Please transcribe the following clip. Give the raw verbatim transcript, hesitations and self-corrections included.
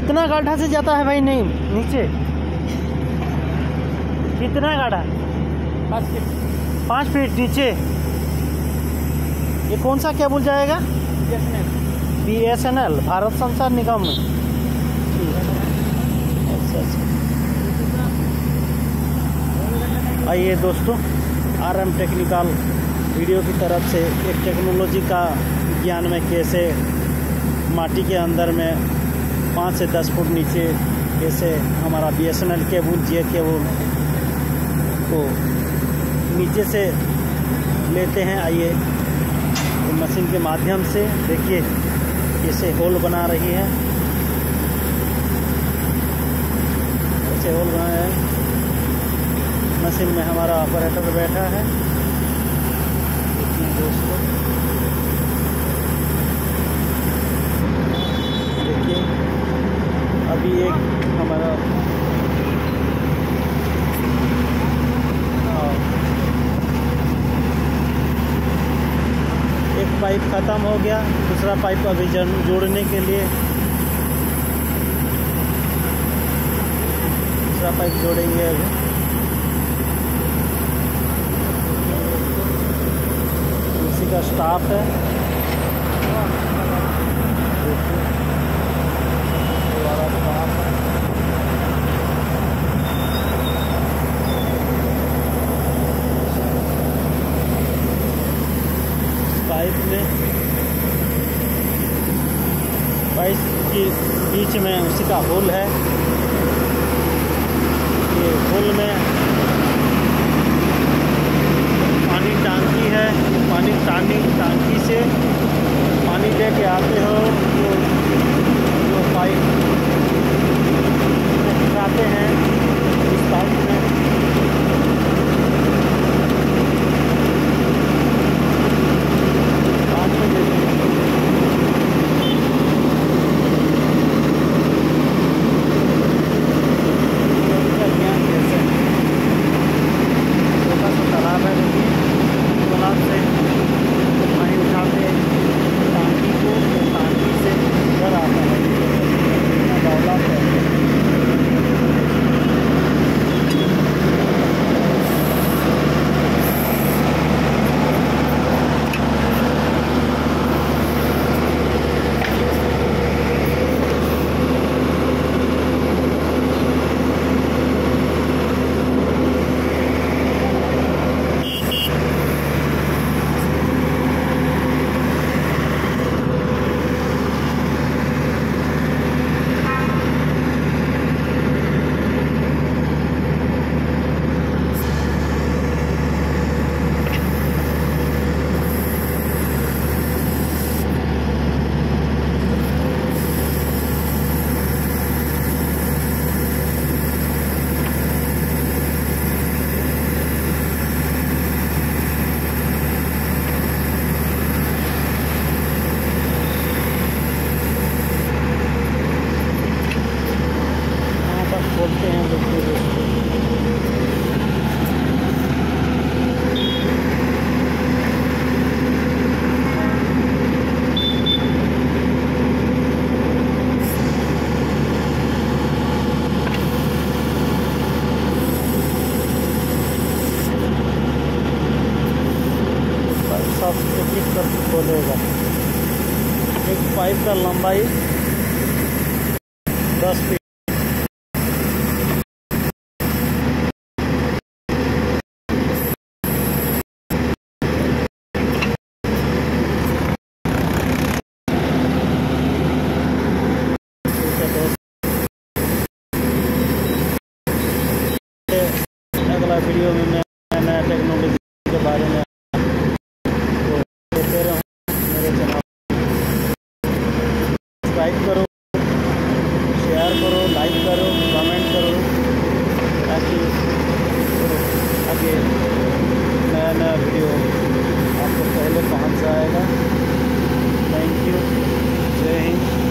कितना गड्ढा से जाता है भाई नहीं नीचे? कितना गड्ढा? पाँच फीट पाँच फीट नीचे। ये कौन सा केबल जाएगा? B S N L Bharat Sanchar Nigam में। अच्छा अच्छा। आइए दोस्तों, आर एम टेक्निकल वीडियो की तरफ से एक टेक्नोलॉजी का ज्ञान में कैसे माटी के अंदर में पाँच से दस फुट नीचे कैसे हमारा B S N L cable जे केबल को नीचे से लेते हैं। आइए तो मशीन के माध्यम से देखिए कैसे होल बना रही है, कैसे होल बनाया है। मशीन में हमारा ऑपरेटर बैठा है दोस्तों। देखिए अभी एक हमारा एक पाइप ख़त्म हो गया, दूसरा पाइप अभी जोड़ने के लिए दूसरा पाइप जोड़ेंगे अभी। इसी का स्टाफ है, पाइप में पाइप के बीच में उसी का होल है। ये होल में पानी टांकी है, पानी टांकी टांकी से पानी लेके आते हो जो जो पाइप लगाते हैं इस पाइप में। बोलते हैं देखिए सब एक एक करके खोलेगा। एक पाइप का लंबाई दस फीट अगला वीडियो में मैं नया टेक्नोलॉजी के बारे में देते रहूँ। मेरे चैनल सब्सक्राइब करो, शेयर करो, लाइक करो, कमेंट करो ताकि आगे नया नया वीडियो आपको पहले पहुँच जाएगा। Thank you. जय हिंद।